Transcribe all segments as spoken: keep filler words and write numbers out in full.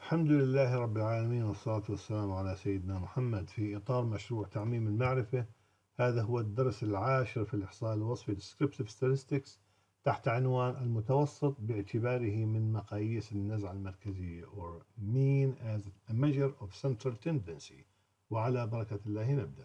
الحمد لله رب العالمين، والصلاة والسلام على سيدنا محمد. في إطار مشروع تعميم المعرفة، هذا هو الدرس العاشر في الإحصاء الوصفي Descriptive Statistics تحت عنوان المتوسط باعتباره من مقاييس النزعة المركزية or mean as a measure of central tendency. وعلى بركة الله نبدأ.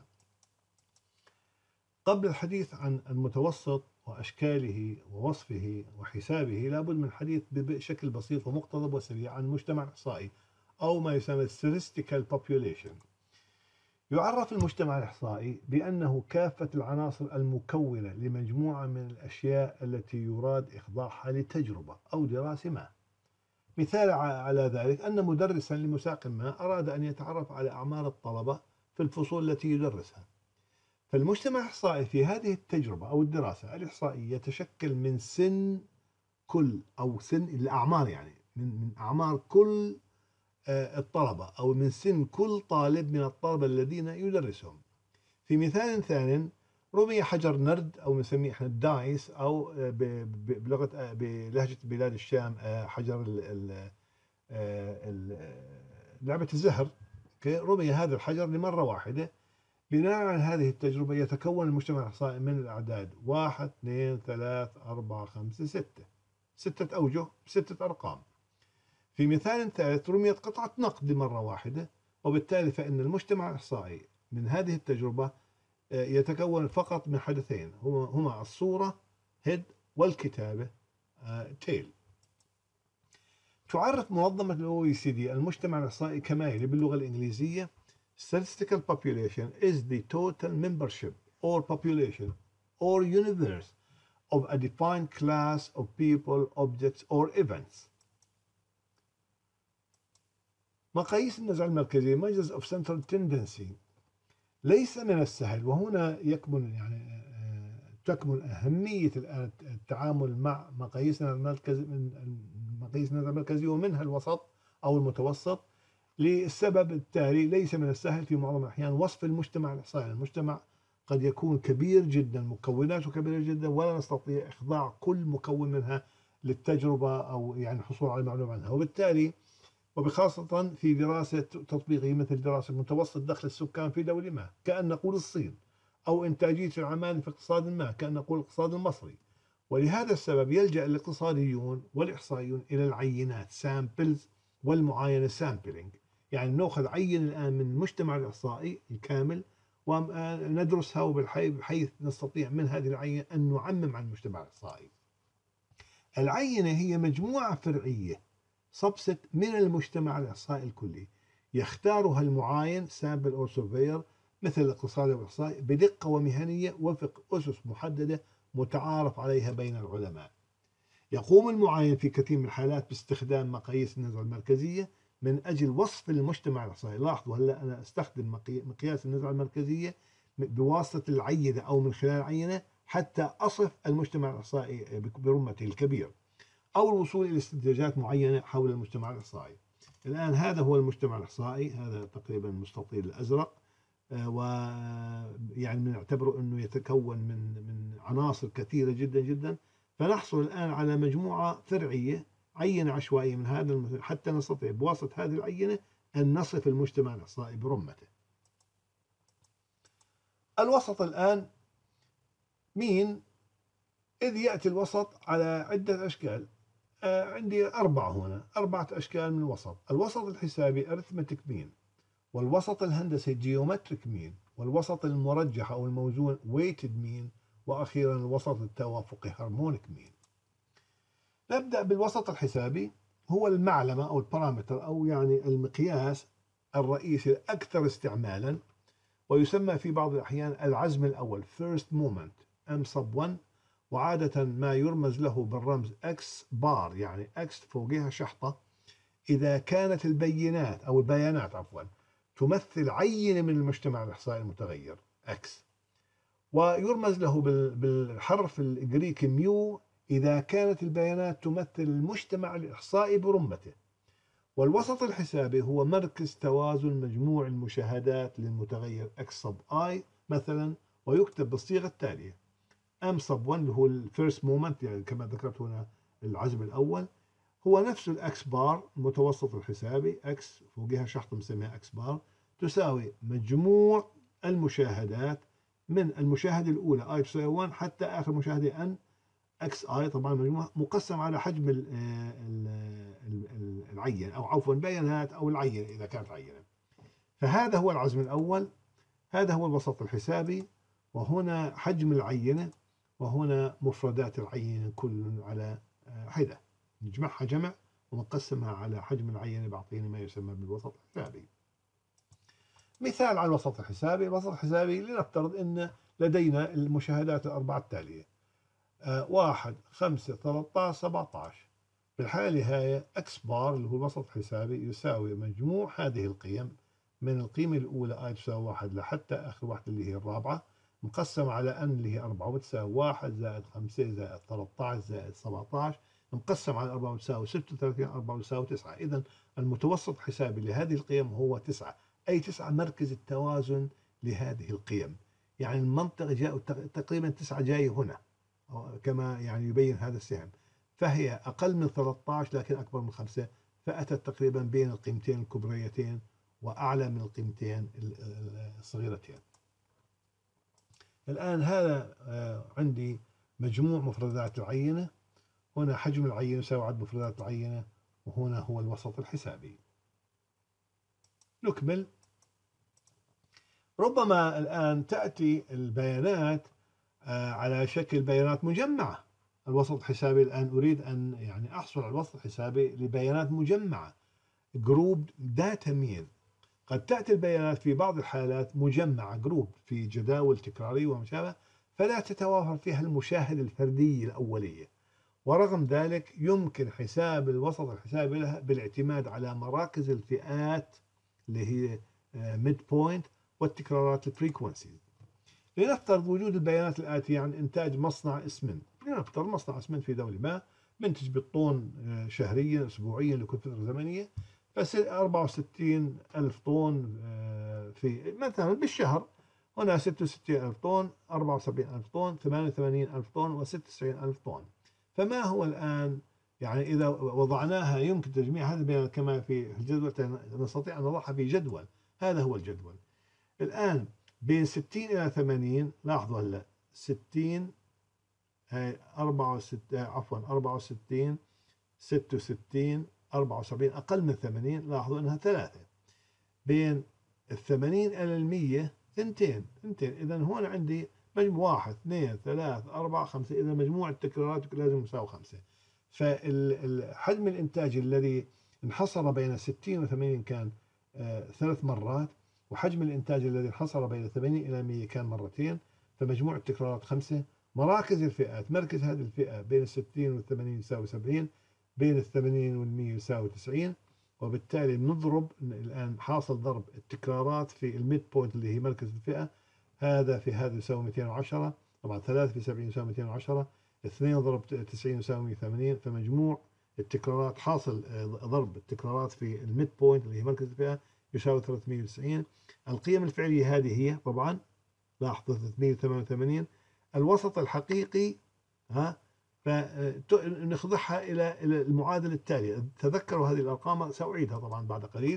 قبل الحديث عن المتوسط وأشكاله ووصفه وحسابه لابد من الحديث بشكل بسيط ومقتضب وسريع عن مجتمع إحصائي أو ما يسمى statistical population. يعرف المجتمع الإحصائي بأنه كافة العناصر المكونة لمجموعة من الأشياء التي يراد إخضاعها لتجربة أو دراسة ما. مثال على ذلك أن مدرسا لمساق ما أراد أن يتعرف على أعمار الطلبة في الفصول التي يدرسها، فالمجتمع الإحصائي في هذه التجربة أو الدراسة الإحصائية يتشكل من سن كل أو سن الأعمار، يعني من من أعمار كل الطلبة أو من سن كل طالب من الطلبة الذين يدرسهم. في مثال ثاني رمي حجر نرد أو نسميه احنا الدايس، أو بلغة بلهجة بلاد الشام حجر لعبة الزهر. رمي هذا الحجر لمرة واحدة. بناء على هذه التجربة يتكون المجتمع الإحصائي من الأعداد واحد اثنين ثلاثة أربعة خمسة ستة، ستة أوجه بستة أرقام. في مثال ثالث رميت قطعة نقد لمرة واحدة، وبالتالي فإن المجتمع الإحصائي من هذه التجربة يتكون فقط من حدثين هما الصورة head والكتابة tail. تعرف منظمة ال أو إي سي دي المجتمع الإحصائي كما يلي باللغة الإنجليزية: Statistical population is the total membership or population or universe of a defined class of people, objects or events. مقاييس النزعة المركزية measures of central tendency. ليس من السهل، وهنا يكمن يعني تكمن أهمية الآن التعامل مع مقاييس النزعة المركزية، مقاييس النزعة المركزية ومنها الوسط أو المتوسط، للسبب التالي: ليس من السهل في معظم الأحيان وصف المجتمع الإحصائي. المجتمع قد يكون كبير جدا، مكوناته كبيرة جدا، ولا نستطيع إخضاع كل مكون منها للتجربة أو يعني الحصول على معلومة عنها، وبالتالي وبخاصة في دراسة تطبيقية مثل دراسة متوسط دخل السكان في دولة ما، كأن نقول الصين، أو إنتاجية العمال في اقتصاد ما، كأن نقول الاقتصاد المصري. ولهذا السبب يلجأ الاقتصاديون والإحصائيون إلى العينات samples والمعاينة sampling. يعني نأخذ عينة الآن من المجتمع الإحصائي الكامل وندرسها، بحيث نستطيع من هذه العينة أن نعمم عن المجتمع الإحصائي. العينة هي مجموعة فرعية subset من المجتمع الإحصائي الكلي، يختارها المعاين sample or surveyor مثل الاقتصاد والإحصائي بدقة ومهنية وفق أسس محددة متعارف عليها بين العلماء. يقوم المعاين في كثير من الحالات باستخدام مقاييس النزعة المركزية من أجل وصف المجتمع الإحصائي. لاحظوا هلا أنا أستخدم مقياس النزعة المركزية بواسطة العينة أو من خلال العينة حتى أصف المجتمع الإحصائي برمته الكبير، أو الوصول إلى استنتاجات معينة حول المجتمع الإحصائي. الآن هذا هو المجتمع الإحصائي، هذا تقريبا المستطيل الأزرق، ويعني نعتبره أنه يتكون من من عناصر كثيرة جدا جدا. فنحصل الآن على مجموعة فرعية، عينة عشوائية من هذا حتى نستطيع بواسطة هذه العينة أن نصف المجتمع الإحصائي برمته. الوسط الآن مين؟ إذ يأتي الوسط على عدة أشكال. آه عندي أربعة هنا، أربعة أشكال من الوسط: الوسط الحسابي arithmetic mean، والوسط الهندسي geometric mean، والوسط المرجح أو الموزون weighted mean، وأخيرا الوسط التوافقي harmonic mean. نبدأ بالوسط الحسابي. هو المعلمة أو البارامتر أو يعني المقياس الرئيسي الأكثر استعمالا، ويسمى في بعض الأحيان العزم الأول first moment M sub one، وعادة ما يرمز له بالرمز X بار، يعني X فوقها شحطة، إذا كانت البيانات أو البيانات عفوا تمثل عينة من المجتمع الإحصائي المتغير X، ويرمز له بالحرف الجريكي ميو إذا كانت البيانات تمثل المجتمع الإحصائي برمته. والوسط الحسابي هو مركز توازن مجموع المشاهدات للمتغير X sub I مثلا، ويكتب بالصيغة التالية: M sub one اللي هو الفيرست مومنت، يعني كما ذكرت هنا العزم الأول، هو نفس الأكس بار المتوسط الحسابي، أكس فوقها شحطة مسميها أكس بار، تساوي مجموع المشاهدات من المشاهدة الأولى اي تساوي واحد حتى آخر مشاهدة ان اكس اي، طبعا مجموع مقسم على حجم ال ال ال العينة، أو عفوا بيانات أو العينة إذا كانت عينة. فهذا هو العزم الأول، هذا هو الوسط الحسابي، وهنا حجم العينة، وهنا مفردات العينة كل على حدة، نجمعها جمع ونقسمها على حجم العينة بعطينا ما يسمى بالوسط الحسابي. مثال على الوسط الحسابي. الوسط الحسابي لنفترض أن لدينا المشاهدات الأربعة التالية: آه واحد، خمسة، ثلاثة عشر، سبعة عشر. في الحالة هاي اكس بار اللي هو الوسط الحسابي يساوي مجموع هذه القيم من القيمة الأولى اي تساوي واحد لحتى آخر واحدة اللي هي الرابعة، مقسمة على ان اللي هي أربعة، وتساوي واحد زائد خمسة زائد ثلاثة عشر زائد سبعة عشر، مقسم على أربعة وتساوي ستة وثلاثين، أربعة وتساوي تسعة. إذا المتوسط الحسابي لهذه القيم هو تسعة، أي تسعة مركز التوازن لهذه القيم. يعني المنطقة جاء تقريبا تسعة جاي هنا كما يعني يبين هذا السهم، فهي أقل من ثلاثة عشر لكن أكبر من خمسة، فأتت تقريبا بين القيمتين الكبريتين وأعلى من القيمتين الصغيرتين. الآن هذا عندي مجموع مفردات العينة، هنا حجم العينة يساوي عدد مفردات العينة، وهنا هو الوسط الحسابي. نكمل. ربما الآن تأتي البيانات على شكل بيانات مجمعة. الوسط الحسابي الآن أريد أن يعني أحصل على الوسط الحسابي لبيانات مجمعة، جروب داتا مين. قد تأتي البيانات في بعض الحالات مجمعة جروب في جداول تكرارية وما شابه، فلا تتوافر فيها المشاهدة الفردية الأولية، ورغم ذلك يمكن حساب الوسط الحسابي لها بالاعتماد على مراكز الفئات اللي هي ميد بوينت والتكرارات الفريكونسي. لنفترض وجود البيانات الآتية عن إنتاج مصنع اسمنت. لنفترض مصنع اسمنت في دولة ما منتج بالطن شهريا أسبوعيا لكل فترة زمنية، فصير أربعة وستين ألف طن في مثلا بالشهر. هنا ستة وستين ألف طن، أربعة وسبعين ألف طن، ثمانية وثمانين ألف طن، وستة وتسعين ألف طن. فما هو الآن يعني إذا وضعناها يمكن تجميع هذه البيانات كما في الجدول، نستطيع أن نضعها في جدول. هذا هو الجدول. الآن بين ستين إلى ثمانين، لاحظوا هلا ستين هاي أربعة وستين عفوا أربعة وستين ستة وستين أربعة وسبعين أقل من ثمانين، لاحظوا أنها ثلاثة. بين الثمانين إلى المية ثنتين ثنتين. إذا هون عندي مجموع واحد اثنين ثلاثة أربعة خمسة، إذا مجموع التكرارات لازم يساوي خمسة. فالحجم الإنتاج الذي انحصر بين ستين و ثمانين كان آه ثلاث مرات، وحجم الإنتاج الذي انحصر بين ثمانين إلى مية كان مرتين، فمجموع التكرارات خمسة. مراكز الفئات، مركز هذه الفئة بين الستين والثمانين يساوي سبعين، بين الثمانين والمية يساوي تسعين، وبالتالي بنضرب الآن حاصل ضرب التكرارات في الميد بوينت اللي هي مركز الفئة، هذا في هذا يساوي مئتين وعشرة، طبعا ثلاثة في سبعين يساوي مئتين وعشرة، اثنين ضرب تسعين يساوي مئة وثمانين، فمجموع التكرارات حاصل ضرب التكرارات في الميد بوينت اللي هي مركز الفئة يساوي ثلاثمئة وتسعين. القيم الفعلية هذه هي طبعا لاحظوا ثلاثمئة وثمانية وثمانين. الوسط الحقيقي ها فنخضعها إلى المعادلة التالية. تذكروا هذه الأرقام، سأعيدها طبعا بعد قليل.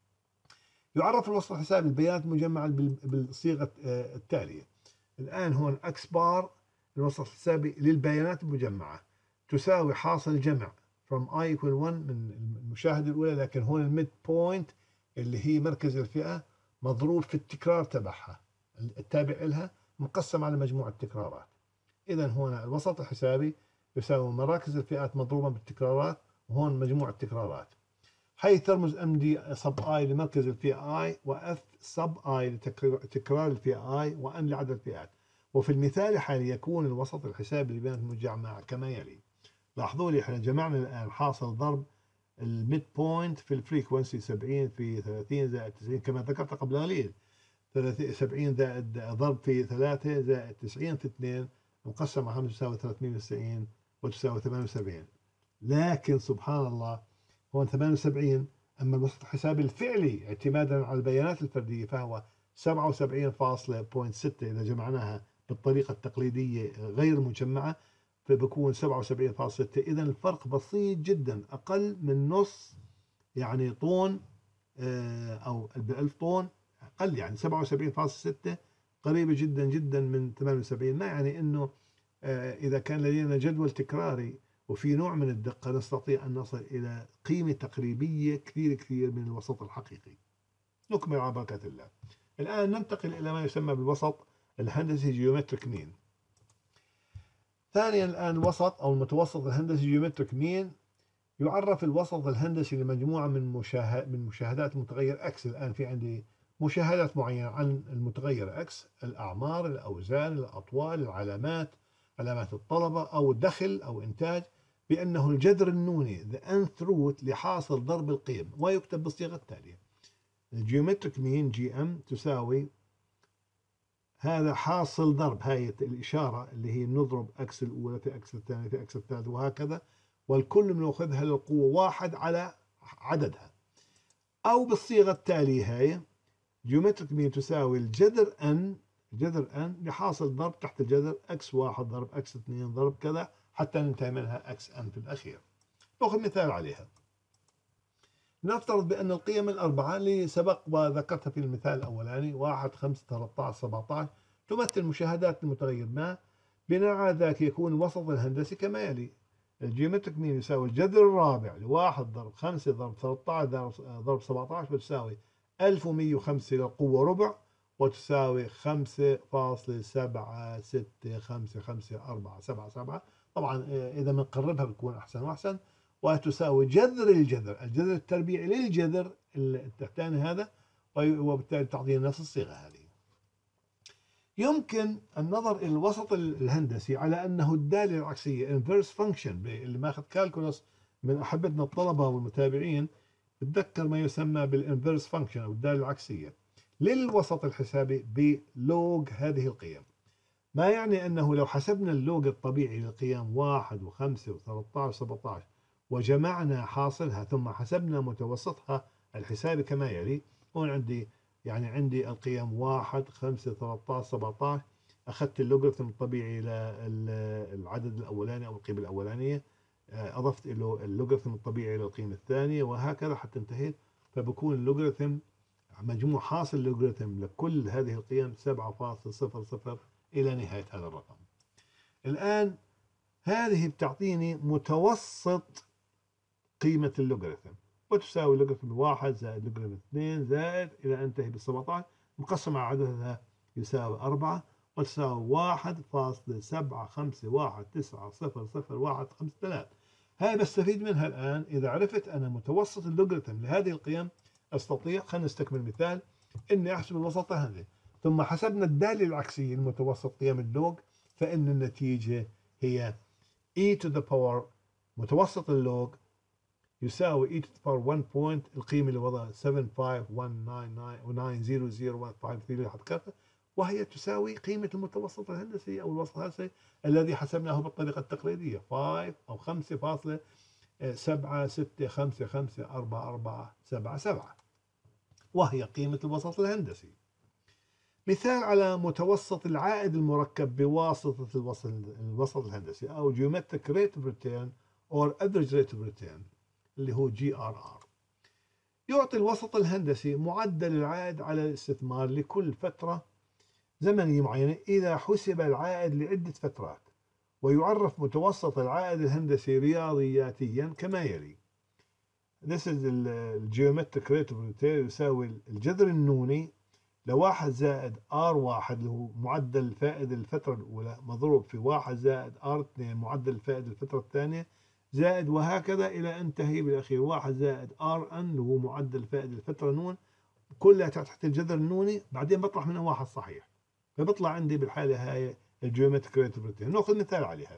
يعرف الوسط الحسابي البيانات المجمعة بالصيغة التالية. الآن هون أكس بار الوسط الحسابي للبيانات المجمعة تساوي حاصل جمع from i equal واحد من المشاهدة الأولى، لكن هون الميد بوينت اللي هي مركز الفئة مضروب في التكرار تبعها التابع لها مقسم على مجموع التكرارات. إذا هنا الوسط الحسابي يساوي مراكز الفئات مضروبة بالتكرارات، وهون مجموع التكرارات، حيث ترمز ام دي سب اي لمركز الفئة اي، واف سب اي لتكرار الفئة اي، وان لعدد الفئات. وفي المثال الحالي يكون الوسط الحسابي لبيانات المجمعة كما يلي. لاحظوا لي احنا جمعنا الان حاصل ضرب الميد بوينت في الفريكونسي سبعين في ثلاثين زائد تسعين كما ذكرت قبل قليل، سبعين زائد ضرب في ثلاثة زائد تسعين في اثنين مقسم على خمسة تساوي ثلاثمئة وتسعين وتساوي ثمانية وسبعين. لكن سبحان الله هون ثمانية وسبعين، أما الوسط الحسابي الفعلي اعتمادا على البيانات الفردية فهو سبعة وسبعين فاصلة ستة إذا جمعناها بالطريقة التقليدية غير مجمعة، فبكون سبعة وسبعين فاصلة ستة. إذا الفرق بسيط جدا، أقل من نص يعني طن أو بالألف طن أقل، يعني سبعة وسبعين فاصلة ستة قريبة جدا جدا من ثمانية وسبعين. ما يعني أنه إذا كان لدينا جدول تكراري وفي نوع من الدقة نستطيع أن نصل إلى قيمة تقريبية كثير كثير من الوسط الحقيقي. نكمل على بركة الله. الآن ننتقل إلى ما يسمى بالوسط الهندسي جيومتريك مين. ثانيا الآن الوسط أو المتوسط الهندسي جيومتريك مين. يعرف الوسط الهندسي لمجموعة من مشاهد من مشاهدات المتغير اكس. الآن في عندي مشاهدات معينة عن المتغير اكس، الأعمار، الأوزان، الأطوال، العلامات، علامات الطلبة أو دخل أو إنتاج، بأنه الجذر النوني the nth root لحاصل ضرب القيم، ويكتب بالصيغة التالية: الجيومتريك مين جي ام تساوي هذا حاصل ضرب، هاي الإشارة اللي هي نضرب اكس الأولى في اكس الثانية في اكس الثالث وهكذا، والكل بناخذها للقوة واحد على عددها. أو بالصيغة التالية هاي جيومتريك مين تساوي الجذر ان جذر ان لحاصل ضرب تحت الجذر اكس واحد ضرب اكس اثنين ضرب كذا حتى ننتهي منها اكس ان في الأخير. نأخذ مثال عليها. نفترض بأن القيم الأربعة اللي سبق وذكرتها في المثال الأولاني واحد خمسة ثلاثة عشر سبعة عشر تمثل مشاهدات المتغير ما. بناء على ذلك يكون الوسط الهندسي كما يلي: الجيومتريك مين يساوي الجذر الرابع لواحد ضرب خمسة ضرب ثلاثة عشر ضرب سبعة عشر بتساوي ألف ومئة وخمسة للقوة ربع، وتساوي خمسة فاصلة سبعة ستة خمسة خمسة أربعة سبعة سبعة. طبعا إذا بنقربها بتكون أحسن وأحسن. وتساوي جذر الجذر الجذر التربيعي للجذر التحتاني هذا، وبالتالي تعطينا نفس الصيغة هذه. يمكن النظر إلى الوسط الهندسي على أنه الدالة العكسية inverse function. اللي ماخذ كالكولوس من أحبتنا الطلبة والمتابعين بتذكر ما يسمى بالinverse function أو الدالة العكسية للوسط الحسابي بلوج هذه القيم. ما يعني أنه لو حسبنا اللوج الطبيعي للقيم واحد وخمسة وثلاثة عشر سبعة عشر وجمعنا حاصلها ثم حسبنا متوسطها الحسابي كما يلي. هون عندي يعني عندي القيم واحد خمسة ثلاثة عشر سبعة عشر، أخذت اللوغاريتم الطبيعي للعدد الأولاني أو القيمة الأولانية، أضفت له اللوغاريتم الطبيعي للقيمة الثانية وهكذا حتى انتهيت. فبكون اللوغاريتم مجموع حاصل اللوغاريتم لكل هذه القيم سبعة فاصلة صفر صفر إلى نهاية هذا الرقم. الآن هذه بتعطيني متوسط قيمة اللوغاريتم، وتساوي لوغاريتم واحد زائد لوغاريتم اثنين زائد إلى أنتهي بال سبعة عشر مقسم على عددها يساوي أربعة، وتساوي واحد فاصلة سبعة خمسة واحد تسعة صفر صفر واحد خمسة ثلاثة. هاي بستفيد منها الآن إذا عرفت أنا متوسط اللوغاريتم لهذه القيم. أستطيع، خلينا نستكمل مثال، إني أحسب الوسط هذا ثم حسبنا الدالة العكسية المتوسط قيم اللوج، فإن النتيجة هي e to the power متوسط اللوج يساوي e to the power واحد بوينت القيمة اللي وضعها سبعة خمسة واحد تسعة تسعة صفر صفر واحد خمسة ثلاثة حتكرر، وهي تساوي قيمة المتوسط الهندسي أو الوسط الهندسي الذي حسبناه بالطريقة التقليدية خمسة أو خمسة فاصلة سبعة ستة خمسة خمسة أربعة أربعة سبعة سبعة، وهي قيمة الوسط الهندسي. مثال على متوسط العائد المركب بواسطة الوسط الوسط الهندسي أو Geometric Rate of Return or Average Rate of Return اللي هو جي آر آر. يعطي الوسط الهندسي معدل العائد على الاستثمار لكل فترة زمنية معينة إذا حسب العائد لعدة فترات، ويعرف متوسط العائد الهندسي رياضياتيا كما يلي: This is the Geometric Rate of Return يساوي الجذر النوني لواحد زائد آر واحد اللي هو معدل الفائدة الفترة الأولى مضروب في واحد زائد آر اثنين معدل الفائدة الفترة الثانية زائد وهكذا إلى أنتهي بالأخير واحد زائد آر أن اللي هو معدل الفائدة الفترة نون، كلها تحت الجذر النوني، بعدين بطرح منها واحد صحيح، فبطلع عندي بالحالة هاي الجيومتريك ريت اوف ريتيرن. نأخذ مثال عليها.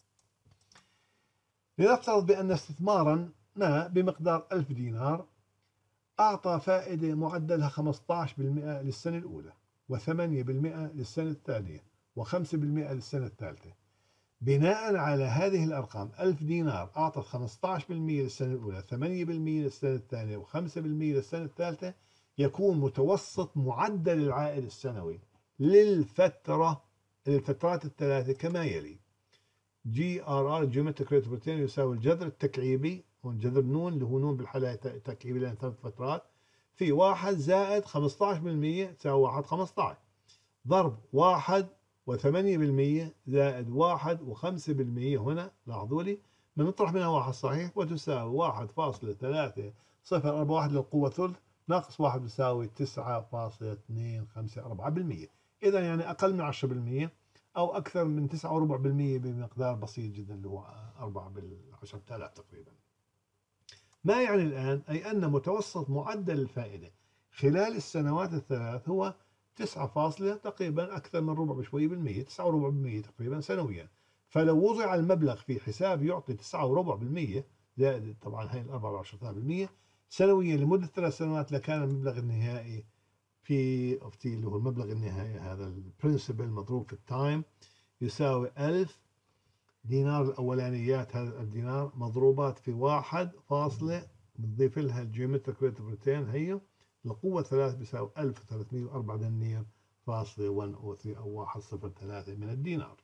لنفترض بأن استثمارا ما بمقدار ألف دينار أعطى فائدة معدلها خمسة عشر بالمئة للسنة الأولى وثمانية بالمئة للسنة الثانية وخمسة بالمئة للسنة الثالثة. بناء على هذه الأرقام ألف دينار أعطت خمسة عشر بالمئة للسنة الأولى ثمانية بالمئة للسنة الثانية وخمسة بالمئة للسنة الثالثة، يكون متوسط معدل العائد السنوي للفترة للفترات الثلاثة كما يلي: جي ار ار جيومتريك ريت اوف ريتيرن يساوي الجذر التكعيبي، والجذر نون اللي هو نون بالحالة تكعيبي لأن ثلاث فترات، في واحد زائد خمسة عشر بالمئة تساوي واحد خمسة عشر، ضرب واحد وثمانية بالمئة زائد واحد وخمسة بالمئة. هنا لاحظوا لي بنطرح منها واحد صحيح، وتساوي واحد فاصلة ثلاثة صفر أربعة واحد للقوة ثلث ناقص واحد بيساوي تسعة فاصلة اثنين خمسة أربعة بالمئة. إذا يعني أقل من عشرة بالمئة أو أكثر من تسعة وربع بالمئة بمقدار بسيط جدا اللي هو أربعة بالعشرة آلاف تقريبا. ما يعني الآن أي أن متوسط معدل الفائدة خلال السنوات الثلاث هو تسعة فاصلة تقريبا أكثر من ربع بشوي بالمئة، تسعة وربع بالمئة تقريبا سنويا. فلو وضع المبلغ في حساب يعطي تسعة وربع بالمئة زائد طبعا هاي الأربعة وعشرة آلاف بالمئة سنويا لمدة ثلاث سنوات لكان المبلغ النهائي في أفتي اللي هو المبلغ النهائي هذا البرنسبل مضروب في التايم يساوي ألف دينار الأولانيات، هذا الدينار مضروبات في واحد فاصلة بنضيف لها الجيومتريك ريت اوف ريتيرن هي القوة ثلاث بيساوي ألف وثلاثمئة وأربعة دنانير فاصلة واحد صفر ثلاثة أو واحد صفر ثلاثة من الدينار،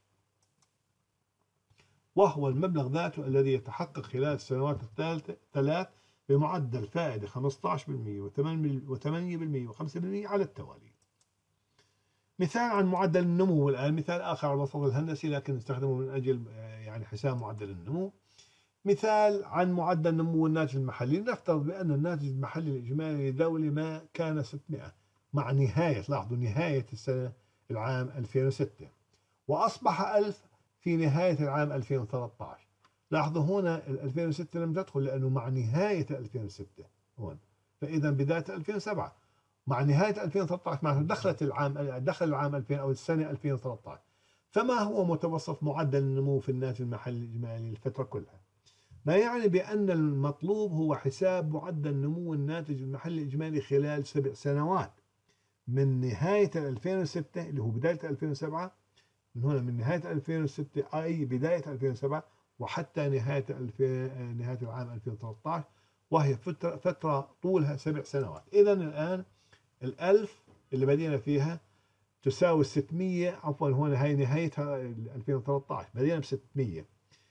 وهو المبلغ ذاته الذي يتحقق خلال السنوات الثالثة ثلاث بمعدل فائدة خمسة عشر بالمئة وثمانية بالمئة وخمسة بالمئة على التوالي. مثال عن معدل النمو، والآن مثال آخر على الوسط الهندسي لكن نستخدمه من أجل يعني حساب معدل النمو. مثال عن معدل نمو الناتج المحلي، نفترض بأن الناتج المحلي الإجمالي للدولة ما كان ستمئة مع نهاية، لاحظوا نهاية السنة العام ألفين وستة، وأصبح ألف في نهاية العام ألفين وثلاثة عشر. لاحظوا هنا ألفين وستة لم تدخل لأنه مع نهاية ألفين وستة هون، فإذا بداية ألفين وسبعة مع نهاية ألفين وثلاثة عشر معناته دخلت العام دخل العام ألفين أو السنة ألفين وثلاثة عشر. فما هو متوسط معدل النمو في الناتج المحلي الإجمالي الفترة كلها؟ ما يعني بأن المطلوب هو حساب معدل نمو الناتج المحلي الإجمالي خلال سبع سنوات من نهاية ألفين وستة اللي هو بداية ألفين وسبعة، من هنا من نهاية ألفين وستة أي بداية ألفين وسبعة وحتى نهاية ألفين نهاية العام ألفين وثلاثة عشر، وهي فترة فترة طولها سبع سنوات. إذا الآن الألف اللي بدينا فيها تساوي ستمئة، عفوا هنا هاي نهايتها ألفين وثلاثة عشر بدينا ب ستمئة،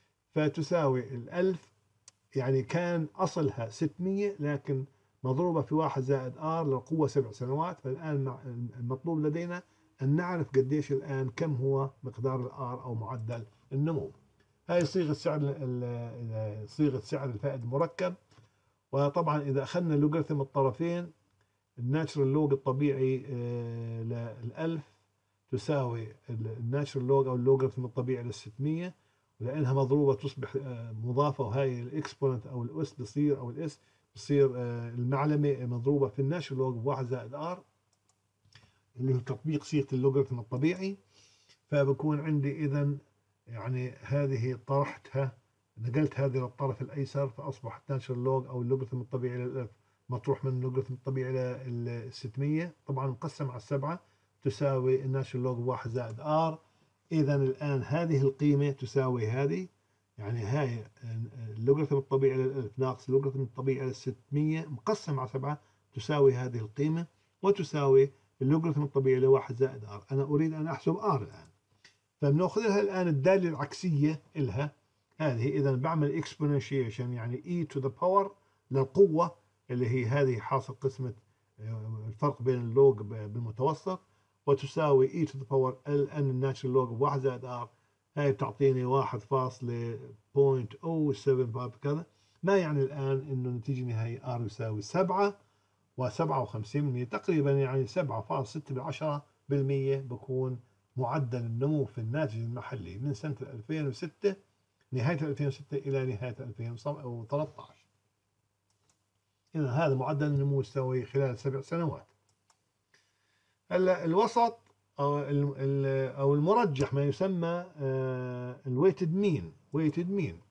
فتساوي الألف يعني كان أصلها ستمئة لكن مضروبة في واحد زائد آر للقوة سبع سنوات. فالآن المطلوب لدينا أن نعرف قديش الآن كم هو مقدار الآر أو معدل النمو. هاي صيغة سعر صيغة سعر الفائد المركب. وطبعا إذا أخذنا لوغاريتم الطرفين الناتشرال لوج الطبيعي للألف تساوي الناتشرال لوج أو اللوغاريتم الطبيعي للستمئة، ولأنها مضروبة تصبح مضافة، وهي الإكسبوننت أو الأس بصير أو الإس بصير المعلمة مضروبة في الناتشرال لوج بواحد زائد آر اللي هو تطبيق صيغة اللوغاريتم الطبيعي. فبكون عندي إذن يعني هذه طرحتها نقلت هذه للطرف الأيسر فأصبحت ناتشرال لوج أو اللوغاريتم الطبيعي للألف مطروح من اللوغاريتم الطبيعي للستمية طبعا مقسم على السبعة تساوي الناتشرال لوج بواحد زائد آر. إذا الآن هذه القيمة تساوي هذه، يعني هاي اللوغاريتم الطبيعي للألف ناقص اللوغاريتم الطبيعي للستمية مقسم على سبعة تساوي هذه القيمة، وتساوي اللوغاريتم الطبيعي لواحد زائد آر. أنا أريد أن أحسب آر الآن، فبنأخذ لها الآن الدالة العكسية إلها هذه. إذا بعمل إكسبوننشيشن يعني E to the power للقوة اللي هي هذه حاصل قسمة الفرق بين اللوج بالمتوسط، وتساوي E to the power L N الناتشرال لوج بواحد زائد R. هاي بتعطيني واحد فاصلة صفر صفر سبعة كذا. ما يعني الآن إنه نتيجة نهائية R يساوي سبعة وسبعة وخمسين بالمئة تقريبا، يعني سبعة فاصلة ستة بالعشرة بالمئة بكون معدل النمو في الناتج المحلي من سنة ألفين وستة نهاية ألفين وستة إلى نهاية ألفين وثلاثة عشر. إذا هذا معدل النمو السنوي خلال سبع سنوات. هلا الوسط أو أو المرجح ما يسمى الويتد مين. ويتد مين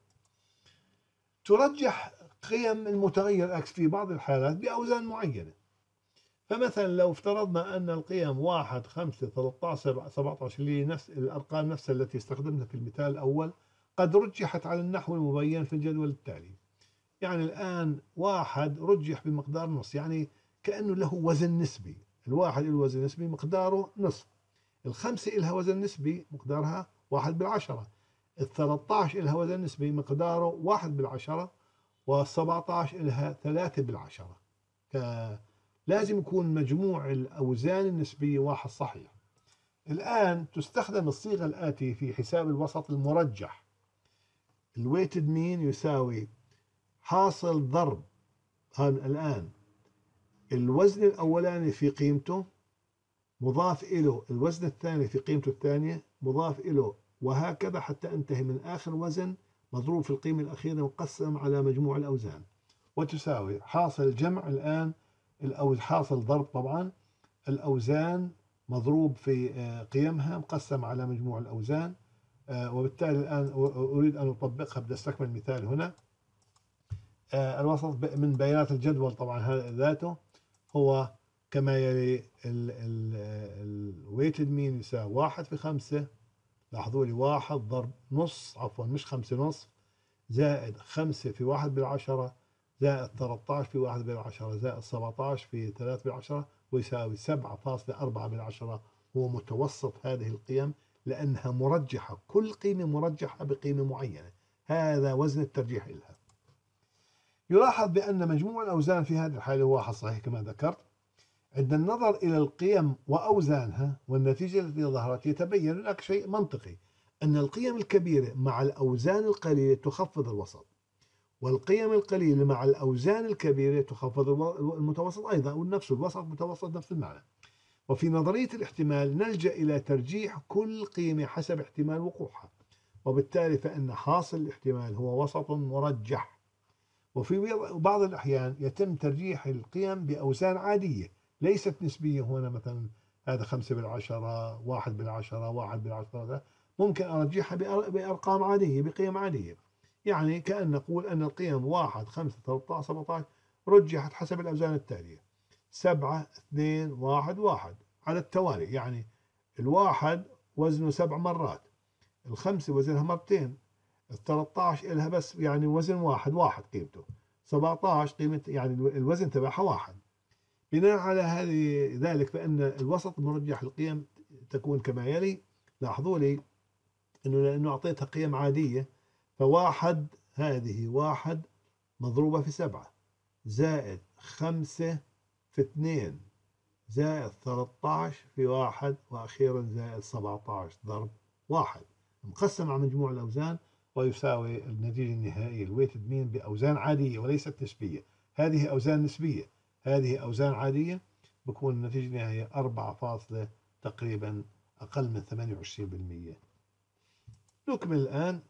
ترجح قيم المتغير اكس في بعض الحالات باوزان معينه. فمثلا لو افترضنا ان القيم واحد خمسة ثلاثة عشر سبعة عشر اللي نفس الارقام نفسها التي استخدمنا في المثال الاول قد رجحت على النحو المبين في الجدول التالي. يعني الان واحد رجح بمقدار نص، يعني كانه له وزن نسبي. الواحد له وزن نسبي مقداره نصف، الخمسة لها وزن نسبي مقدارها واحد بالعشرة، الثلاثة عشر إلها وزن نسبي مقداره واحد بالعشرة، والسبعة عشر إلها ثلاثة بالعشرة. لازم يكون مجموع الأوزان النسبية واحد صحيح. الآن تستخدم الصيغة الآتية في حساب الوسط المرجح. الويتد مين يساوي حاصل ضرب هذا الآن الوزن الأولاني في قيمته مضاف إله الوزن الثاني في قيمته الثانية مضاف إله، وهكذا حتى انتهي من آخر وزن مضروب في القيمة الأخيرة مقسم على مجموع الأوزان، وتساوي حاصل جمع الآن الأوز حاصل ضرب طبعا الأوزان مضروب في قيمها مقسم على مجموع الأوزان. وبالتالي الآن أريد أن أطبقها، بدي أستكمل مثال هنا. الوسط من بيانات الجدول طبعا هذا ذاته هو كما يلي. الويتد مين يساوي واحد في خمسة، لاحظوا لي واحد ضرب نص عفوا مش خمسة نص، زائد خمسة في واحد بالعشرة، زائد ثلاثة عشر في واحد بالعشرة، زائد سبعة عشر في ثلاثة بالعشرة، ويساوي سبعة فاصلة أربعة بالعشرة. هو متوسط هذه القيم لأنها مرجحة، كل قيمة مرجحة بقيمة معينة، هذا وزن الترجيح لها. يلاحظ بأن مجموع الأوزان في هذه الحالة هو واحد صحيح كما ذكرت. عند النظر إلى القيم وأوزانها والنتيجة التي ظهرت يتبين لك شيء منطقي، أن القيم الكبيرة مع الأوزان القليلة تخفض الوسط، والقيم القليلة مع الأوزان الكبيرة تخفض المتوسط أيضا، ونفس الوسط متوسط نفس المعنى. وفي نظرية الاحتمال نلجأ إلى ترجيح كل قيمة حسب احتمال وقوعها، وبالتالي فإن حاصل الاحتمال هو وسط مرجح. وفي بعض الأحيان يتم ترجيح القيم بأوزان عادية ليست نسبية. هنا مثلا هذا خمسة بالعشرة، واحد بالعشرة، واحد بالعشرة، ممكن أرجحها بأرقام عادية بقيم عادية. يعني كأن نقول أن القيم واحد، خمسة، ثلاثة عشر، سبعة عشر رجحت حسب الأوزان التالية: سبعة، اثنين، واحد، واحد على التوالي. يعني الواحد وزنه سبع مرات، الخمسة وزنها مرتين، الثلاثة عشر إلها بس يعني وزن واحد واحد قيمته، سبعة عشر قيمة يعني الوزن تبعها واحد. بناء على هذه ذلك فإن الوسط المرجح القيم تكون كما يلي. لاحظوا لي إنه لأنه أعطيتها قيم عادية، فواحد هذه واحد مضروبة في سبعة، زائد خمسة في اثنين، زائد ثلاثة عشر في واحد، وأخيرا زائد سبعة عشر ضرب واحد، مقسم على مجموع الأوزان، ويساوي النتيجة النهائية الويتد مين بأوزان عادية وليست نسبية. هذه أوزان نسبية، هذه أوزان عادية، بكون النتيجة النهائية أربعة فاصلة تقريبا أقل من ثمانية وعشرين بالمئة. نكمل الآن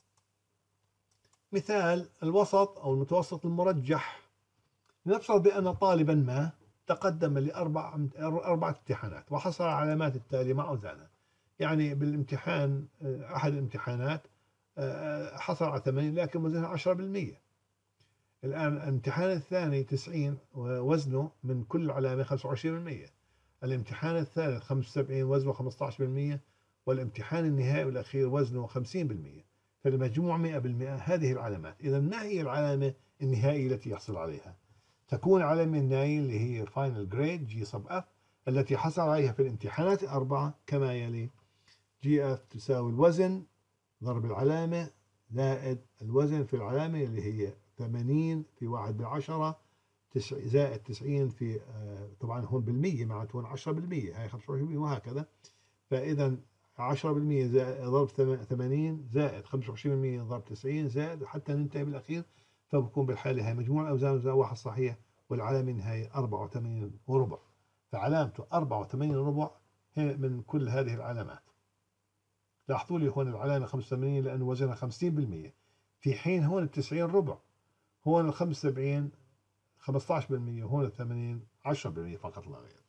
مثال الوسط أو المتوسط المرجح. نفرض بأن طالبا ما تقدم لأربع أربعة امتحانات وحصل على العلامات التالية مع أوزانها. يعني بالامتحان أحد الامتحانات حصل على ثمانين لكن وزنها عشرة بالمئة. الآن الامتحان الثاني تسعين وزنه من كل علامة خمسة وعشرين بالمئة. الامتحان الثالث خمسة وسبعين وزنه خمسة عشر بالمئة. والامتحان النهائي والأخير وزنه خمسين بالمئة. فالمجموع مئة بالمئة. هذه العلامات. إذا ما هي العلامة النهائية التي يحصل عليها؟ تكون علامة النهائية اللي هي final grade جي sub F التي حصل عليها في الامتحانات الأربعة كما يلي: جي اف تساوي الوزن ضرب العلامة زائد الوزن في العلامة اللي هي ثمانين في واحد بالعشرة، زائد تسعين في طبعا هون بالمية معناته هون عشرة بالمية، هاي خمسة وعشرين بالمية وهكذا. فإذا عشرة بالمية ضرب ثمانين زائد خمسة وعشرين بالمية ضرب تسعين زائد حتى ننتهي بالأخير. فبكون بالحالة هاي مجموع الأوزان واحد صحيح، والعلامة النهائية أربعة وثمانين وربع. فعلامته أربعة وثمانين وربع هي من كل هذه العلامات. لاحظوا لي هون العلامة خمسة وثمانين لأنه وزنها خمسين بالمئة، في حين هون التسعين ربع، هون ال خمسة وسبعين خمسة عشر بالمئة، هون ال ثمانين عشرة بالمئة فقط لا غير.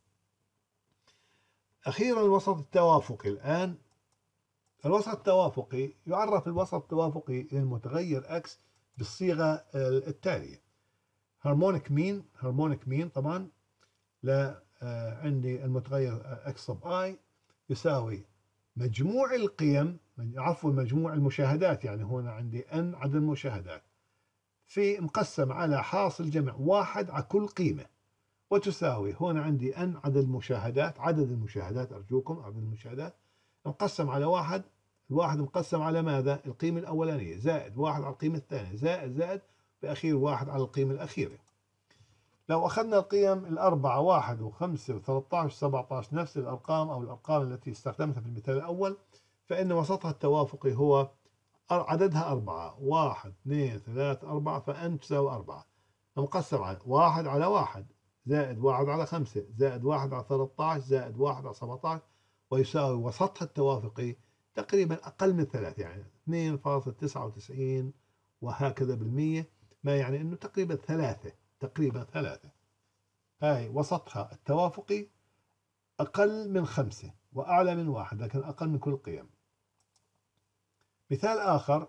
أخيرا الوسط التوافقي. الآن الوسط التوافقي يعرف الوسط التوافقي للمتغير x بالصيغة التالية: هارمونيك مين. هارمونيك مين طبعا لا عندي المتغير x sub i يساوي مجموع القيم، عفوا مجموع المشاهدات، يعني هنا عندي n عدد المشاهدات في مقسم على حاصل جمع واحد على كل قيمة، وتساوي هنا عندي n عدد المشاهدات، عدد المشاهدات أرجوكم عدد المشاهدات مقسم على واحد الواحد مقسم على ماذا؟ القيمة الأولانية زائد واحد على القيمة الثانية زائد زائد بأخير واحد على القيمة الأخيرة. لو أخذنا القيم الأربعة واحد وخمسة وثلاثة عشر وسبعة عشر نفس الأرقام أو الأرقام التي استخدمتها في المثال الأول، فإن وسطها التوافقي هو عددها أربعة، واحد اثنين ثلاثة أربعة، فأن تساوي أربعة، مقسم على واحد على واحد زائد واحد على خمسة زائد واحد على ثلاثة عشر زائد واحد على سبعة عشر، ويساوي وسطها التوافقي تقريبا أقل من ثلاثة، يعني اثنين فاصلة تسعة وتسعين وهكذا بالمية، ما يعني أنه تقريبا ثلاثة، تقريبا ثلاثة. هاي وسطها التوافقي أقل من خمسة وأعلى من واحد، لكن أقل من كل القيم. مثال آخر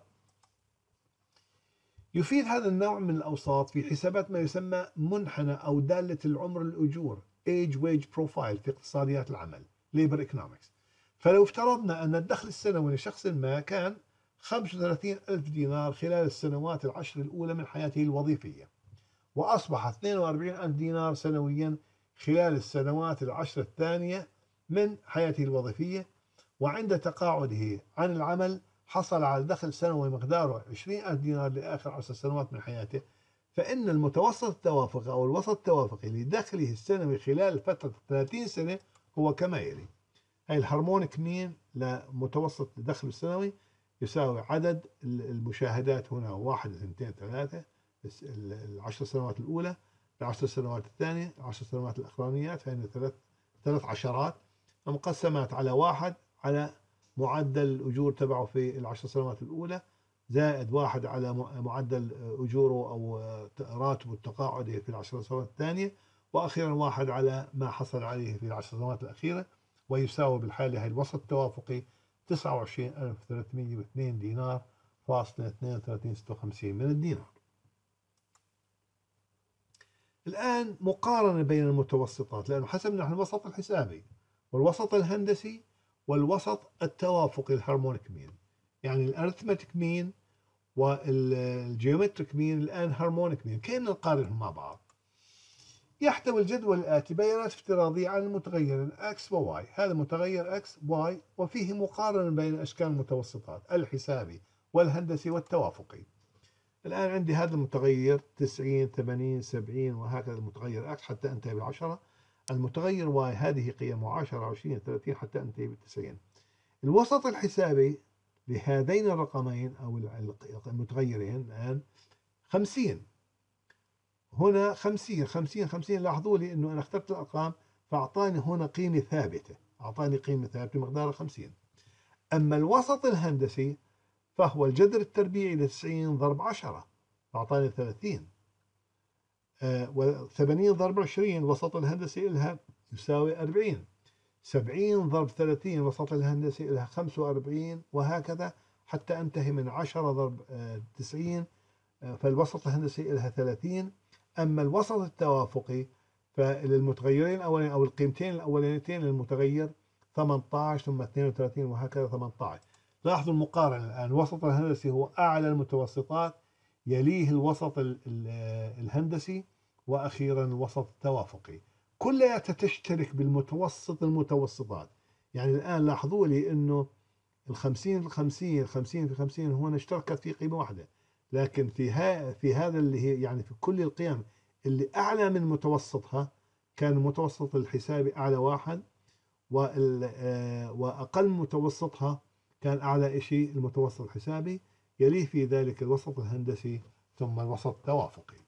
يفيد هذا النوع من الأوساط في حسابات ما يسمى منحنى أو دالة العمر الأجور Age Wage Profile في اقتصاديات العمل Labor Economics. فلو افترضنا أن الدخل السنوي لشخص ما كان خمسة وثلاثين ألف دينار خلال السنوات العشر الأولى من حياته الوظيفية، وأصبح اثنين وأربعين ألف دينار سنويا خلال السنوات العشر الثانية من حياته الوظيفية، وعند تقاعده عن العمل حصل على دخل سنوي مقداره عشرين ألف دينار لآخر عشر سنوات من حياته، فإن المتوسط التوافقي أو الوسط التوافقي لدخله السنوي خلال فترة ثلاثين سنة هو كما يلي. هاي الهارمونيك مين لمتوسط الدخل السنوي يساوي عدد المشاهدات هنا واحد اثنين ثلاثة العشر سنوات الأولى، العشر سنوات الثانية، العشر سنوات الأخرانيات، فإن ثلاث ثلاث عشرات مقسمات على واحد على معدل الأجور تبعه في العشر سنوات الأولى زائد واحد على معدل أجوره أو راتبه التقاعدي في العشر سنوات الثانية، وأخيرا واحد على ما حصل عليه في العشر سنوات الأخيرة، ويساوي بالحالة هي الوسط التوافقي تسعة وعشرين ألف وثلاثمئة واثنين دينار فاصلة اثنين وثلاثين ستة وخمسين من الدينار. الآن مقارنة بين المتوسطات، لأنه حسبنا نحن الوسط الحسابي والوسط الهندسي والوسط التوافقي الهارمونيك مين، يعني الارثمتيك مين والجيومتريك مين الآن هارمونيك مين. كيف نقارنهم مع بعض؟ يحتوي الجدول الآتي بيانات افتراضية عن المتغيرين X و Y. هذا متغير X Y، وفيه مقارنة بين أشكال المتوسطات الحسابي والهندسي والتوافقي. الآن عندي هذا المتغير تسعين ثمانين سبعين وهكذا، المتغير X حتى أنتهي بالعشرة، المتغير Y هذه قيمه عشرة عشرين ثلاثين حتى أنتهي بالتسعين. الوسط الحسابي لهذين الرقمين أو المتغيرين الآن خمسين، هنا خمسين خمسين خمسين. لاحظوا لي أنه أنا اخترت الأرقام فأعطاني هنا قيمة ثابتة، أعطاني قيمة ثابتة مقدارها خمسين. أما الوسط الهندسي فهو الجذر التربيعي ل تسعين ضرب عشرة فأعطاني ثلاثين، آه و80 ضرب عشرين الوسط الهندسي لها يساوي أربعين، سبعين ضرب ثلاثين الوسط الهندسي لها خمسة وأربعين، وهكذا حتى أنتهي من عشرة ضرب آه تسعين، آه فالوسط الهندسي لها ثلاثين. أما الوسط التوافقي فللمتغيرين الأولين أو القيمتين الأولانيتين للمتغير ثمانية عشر ثم اثنين وثلاثين وهكذا ثمانية عشر. لاحظوا المقارنة الآن، الوسط الهندسي هو أعلى المتوسطات، يليه الوسط الهندسي، وأخيرا الوسط التوافقي. كلها تشترك بالمتوسط المتوسطات. يعني الآن لاحظوا لي أنه الخمسين في الخمسين الخمسين في خمسين هنا اشتركت في قيمة واحدة، لكن في, ها في هذا اللي هي يعني في كل القيم اللي أعلى من متوسطها كان المتوسط الحسابي أعلى واحد، وأقل متوسطها كان أعلى شيء المتوسط الحسابي، يليه في ذلك الوسط الهندسي ثم الوسط التوافقي.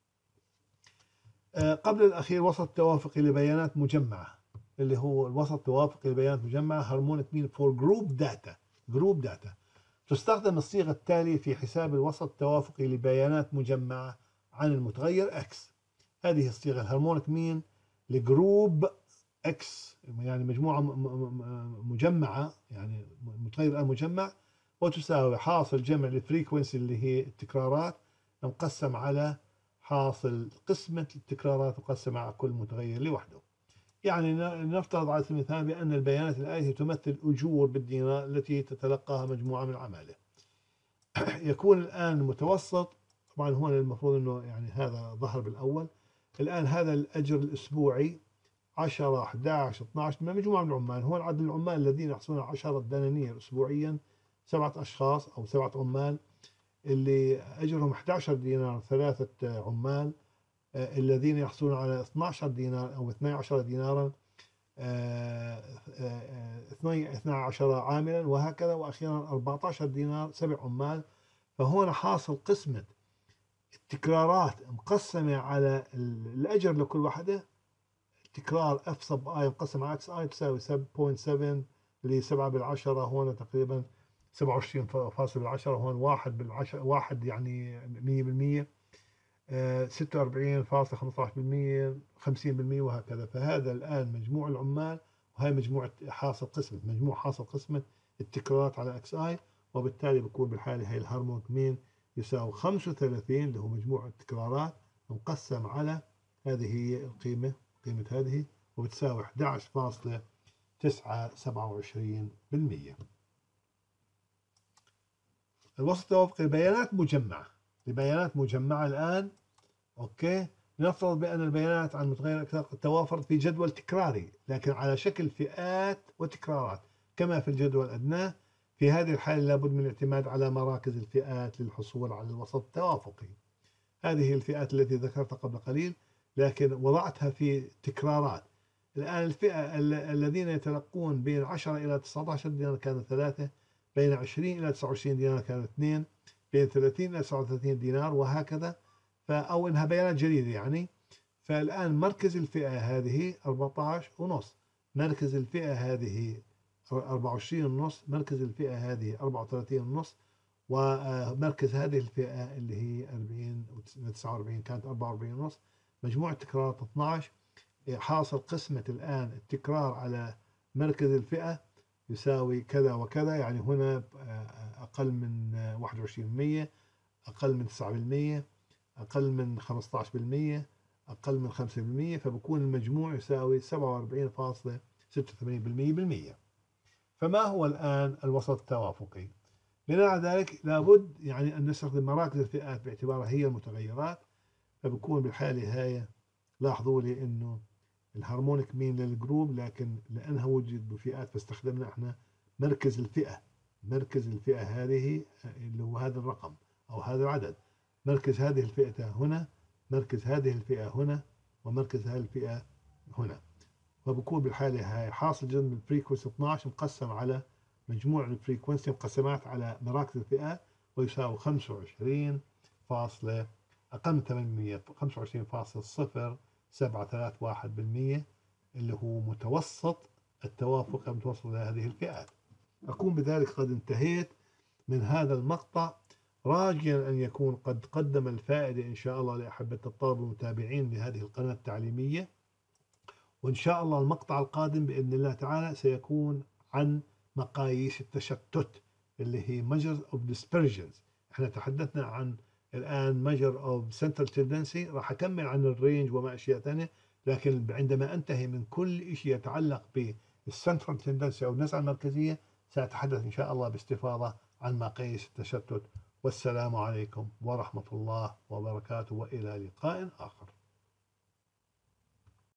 قبل الأخير وسط توافقي لبيانات مجمعة، اللي هو الوسط التوافقي لبيانات مجمعة هارمونيك مين فور جروب داتا. جروب داتا تستخدم الصيغة التالية في حساب الوسط التوافقي لبيانات مجمعة عن المتغير X. هذه الصيغة الهارمونيك مين لجروب X، يعني مجموعة مجمعة، يعني متغير الآن مجمع، وتساوي حاصل جمع الفريكونسي اللي هي التكرارات مقسم على حاصل قسمة التكرارات مقسم على كل متغير لوحده. يعني نفترض على سبيل المثال بأن البيانات الآتية تمثل أجور بالدينار التي تتلقاها مجموعة من العمالة. يكون الآن المتوسط، طبعا هون المفروض أنه يعني هذا ظهر بالأول. الآن هذا الأجر الأسبوعي عشرة أحد عشر اثني عشر من مجموعة من العمال، هون عدد العمال الذين يحصلون على عشرة دنانير أسبوعيا سبعة أشخاص أو سبعة عمال اللي أجرهم أحد عشر دينار ثلاثة عمال آه، الذين يحصلون على اثني عشر دينار أو اثني عشر دينارا آه، آه، اثني عشر عاملا وهكذا، وأخيرا أربعة عشر دينار سبع عمال. فهون حاصل قسمة التكرارات مقسمة على الأجر لكل واحدة. تكرار اف سب اي مقسم على اكس اي تساوي سبعة فاصلة سبعة اللي سبعة بالعشرة، هون تقريبا سبعة وعشرين فاصلة بالعشرة، هون واحد بالعشرة، واحد يعني مية بالمية، ستة وأربعين فاصلة خمسة عشر بالمية، خمسين بالمية وهكذا. فهذا الآن مجموع العمال، وهي مجموعة حاصل قسمة مجموع حاصل قسمة التكرارات على اكس اي، وبالتالي بكون بالحالة هي الهارمونيك مين يساوي خمسة وثلاثين اللي هو مجموع التكرارات مقسم على هذه هي القيمة، قيمة هذه، وبتساوي أحد عشر فاصلة تسعة سبعة وعشرين بالمية. الوسط التوافقي لبيانات مجمعة، لبيانات مجمعة الآن. أوكي، نفترض بأن البيانات عن متغير توافرت في جدول تكراري لكن على شكل فئات وتكرارات كما في الجدول الأدنى. في هذه الحالة لابد من الاعتماد على مراكز الفئات للحصول على الوسط التوافقي. هذه الفئات التي ذكرتها قبل قليل لكن وضعتها في تكرارات. الآن الفئة الذين يتلقون بين عشرة إلى تسعة عشر دينار كانوا ثلاثة، بين عشرين إلى تسعة وعشرين دينار كانوا اثنين، بين ثلاثين إلى تسعة وثلاثين دينار وهكذا. أو إنها بيانات جديدة يعني. فالآن مركز الفئة هذه أربعة عشر ونص، مركز الفئة هذه أربعة وعشرين ونص، مركز الفئة هذه أربعة وثلاثين ونص، ومركز هذه الفئة اللي هي أربعين وتسعة وأربعين كانت أربعة وأربعين ونص. مجموع التكرارات اثني عشر. حاصل قسمة الآن التكرار على مركز الفئة يساوي كذا وكذا، يعني هنا أقل من واحد وعشرين بالمية، أقل من تسعة بالمية، أقل من خمسة عشر بالمية، أقل من خمسة بالمية، فبكون المجموع يساوي سبعة وأربعين فاصلة ستة وثمانين بالمية. فما هو الآن الوسط التوافقي؟ بناء على ذلك لابد يعني أن نستخدم مراكز الفئات باعتبارها هي المتغيرات. فبكون بالحالة هاي لاحظوا لي إنه الهارمونيك مين للجروب، لكن لأنها وجد بفئات فاستخدمنا احنا مركز الفئة. مركز الفئة هذه اللي هو هذا الرقم أو هذا العدد. مركز هذه الفئة هنا، مركز هذه الفئة هنا، ومركز هذه الفئة هنا. وبكون بالحالة هاي حاصل جذر الفريكونسي اثني عشر مقسم على مجموع الفريكونسي مقسمات على مراكز الفئات ويساوي خمسة وعشرين فاصلة أقل من ثمانمية، خمسة وعشرين فاصلة صفر سبعة ثلاثة واحد بالمية اللي هو متوسط التوافق المتوسط لهذه الفئات. أكون بذلك قد انتهيت من هذا المقطع، راجيا أن يكون قد قدم الفائدة إن شاء الله لأحبة الطلبة المتابعين لهذه القناة التعليمية. وإن شاء الله المقطع القادم بإذن الله تعالى سيكون عن مقاييس التشتت اللي هي measures of dispersions. احنا تحدثنا عن الآن measure of central tendency، راح أكمل عن الرينج وما أشياء ثانية، لكن عندما أنتهي من كل شيء يتعلق بالcentral tendency أو النزعة المركزية سأتحدث إن شاء الله باستفاضة عن مقاييس التشتت. والسلام عليكم ورحمة الله وبركاته، وإلى لقاء آخر.